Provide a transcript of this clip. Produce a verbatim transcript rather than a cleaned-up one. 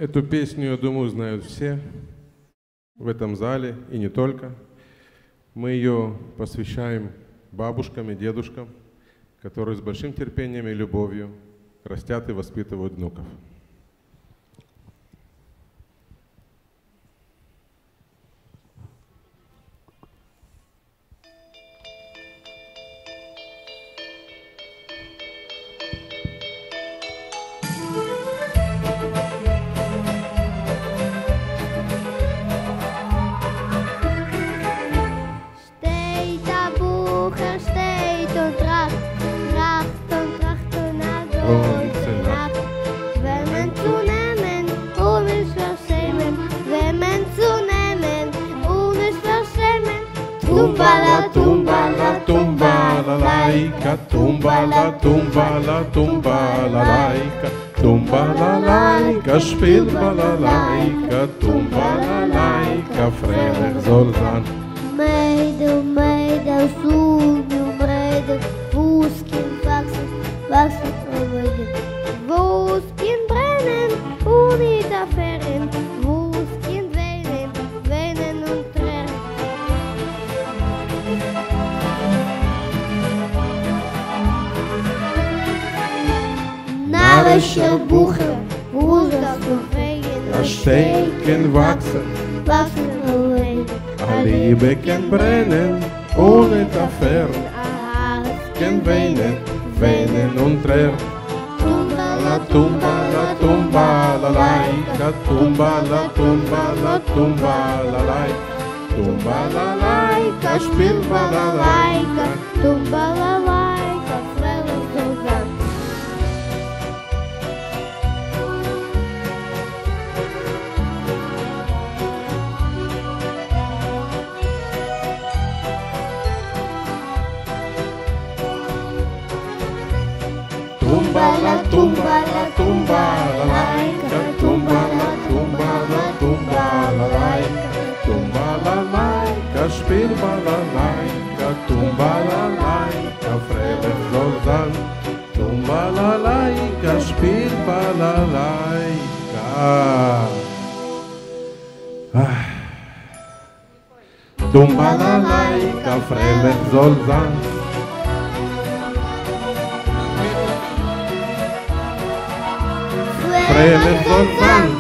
Эту песню, я думаю, знают все в этом зале и не только. Мы ее посвящаем бабушкам и дедушкам, которые с большим терпением и любовью растят и воспитывают внуков. Tumba la tumba la tumba la laica, tumba la tumba la tumba la laica, tumba la laica, spielt balalaika, tumba la laica, freilich soll sein. Mädel, Mädel, Sunu, Mädel, Fußkind wachsen, wachsen, oh Mädel. Fußkind brennen, ohne da fernen, Fußkind weinen, weinen und tränen. Narische Buche, Husas und Regen, A Stecken wachsen, wachsen, oh Mädel. a Liebe kann brennen, ohne da fern, A kann weinen, weinen und tränen. La tumba, la tumba, la laica, tumba, la tumba, la tumba, la laica, tumba, la laica, spielt balalaika. Tumba la laica, freilich soll sein. Tumba, la tumba, la tumba, la laica, tumba, la tumba, la tumba, la laica, tumba, la laica, spielt balalaika, tumba, la laica, freilich soll sein. Tumba, la laica, spielt balalaika. Ah. Tumba, la laica, freilich soll sein. Freilich soll sein.